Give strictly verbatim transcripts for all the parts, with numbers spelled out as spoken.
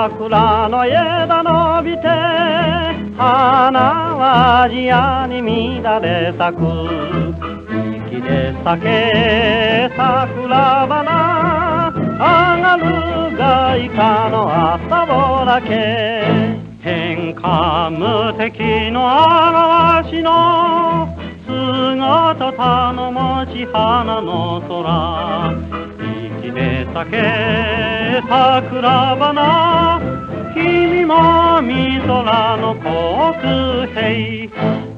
桜の枝伸びて花は地屋に乱れ咲く。息で咲け桜花上がるがいかの朝ぼらけ。天下無敵のあがわしの姿頼もし花の空。息で咲け桜花君もみ空の国兵。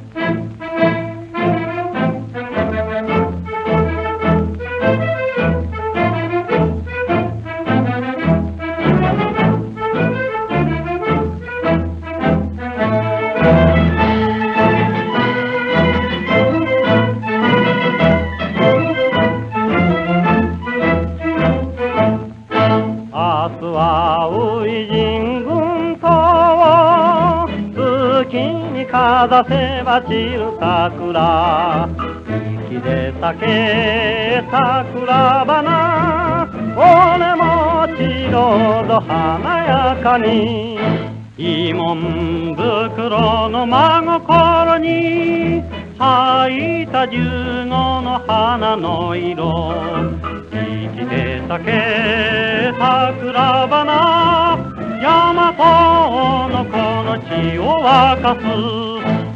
明日は初陣軍と月にかざせば散る桜。息で咲け桜花俺もちょうど華やかに。いいもん袋の真心に咲いた十五の花の色。息で咲け桜花大和のこの地を沸かす。